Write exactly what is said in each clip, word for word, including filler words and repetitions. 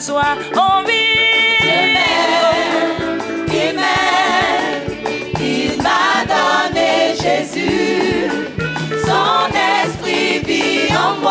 joie. Oh oui, il m'aime, il m'aime, il m'a donné Jésus, son esprit vit en moi,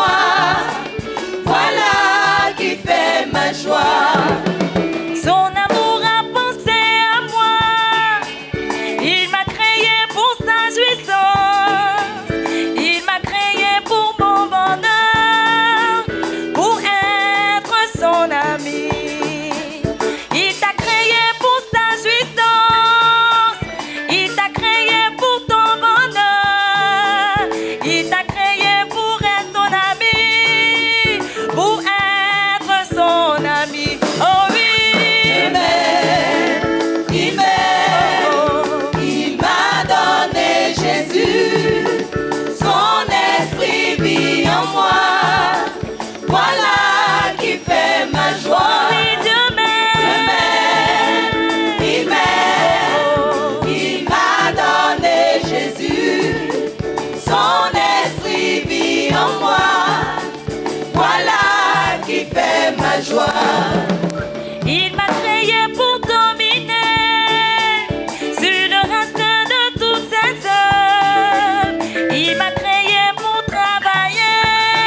voilà qui fait ma joie. Son amour a pensé à moi, il m'a créé pour sa jouissance, il m'a créé pour mon bonheur, pour être son ami. Il t'a créé pour sa jouissance, il t'a créé pour ton bonheur, il t'a créé pour être ton ami, pour être son ami. Oh oui. Il m'aime, il m'aime, il m'a donné Jésus, son esprit vit en moi, voilà qui fait ma joie. Oui, Dieu m'aime, il m'aime, il m'a donné Jésus, son esprit vit en moi, voilà qui fait ma joie. Il m'a créé pour dominer sur le reste de toutes ses œuvres. Il m'a créé pour travailler,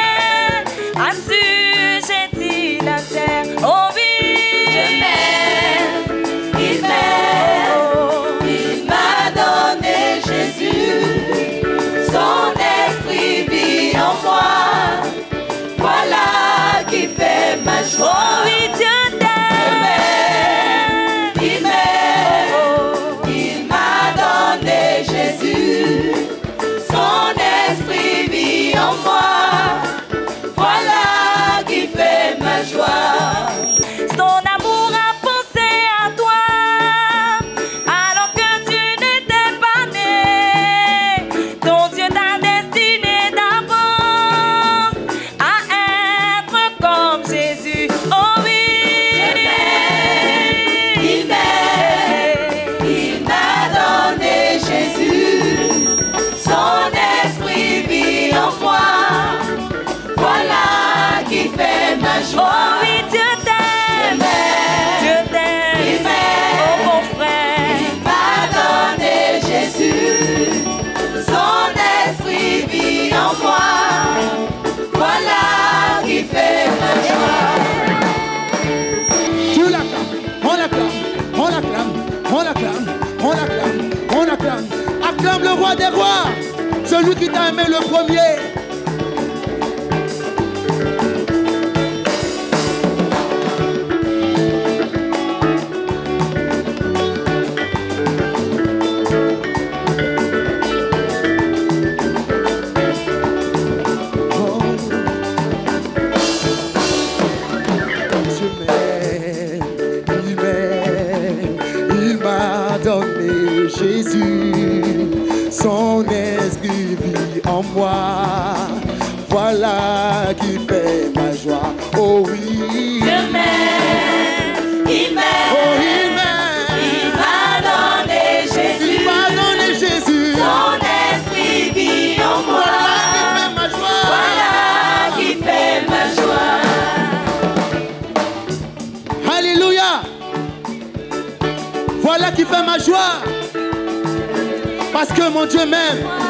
assujetti la terre. Oh oui, Je m'aime, il m'aime, il m'a donné Jésus, son esprit vit en moi, voilà qui fait ma joie. oh oui, Dieu t'aime. Il m'aime, il m'a donné Jésus, son esprit vit en moi, voilà qui fait ma joie. Son amour a pensé à toi alors que tu n'étais pas né. Ton Dieu t'a destiné d'avance à être comme Jésus. Oh oui, Il m'aime, il m'a donné Jésus, son esprit vit en moi, voilà qui fait ma oh joie. oui, Dieu t'aime, Dieu Il t'aime, m'aime, oh mon frère. il m'a donné Jésus, son esprit vit en moi, voilà qui fait ma joie. Tu l'acclames, on l'acclame, on l'acclame, on l'acclame, on l'acclame, on l'acclame. Acclame le roi des rois, celui qui t'a aimé le premier. Dieu m'aime, il m'aime, il m'a donné Jésus, son esprit vit en moi, voilà qui fait ma joie. Oh oui, Je m'aime, il m'aime, oh il m'aime, il m'a donné Jésus, il m'a donné Jésus, son esprit vit en moi, voilà qui fait ma joie. voilà qui fait ma joie. Alléluia, voilà qui fait ma joie, parce que mon Dieu m'aime.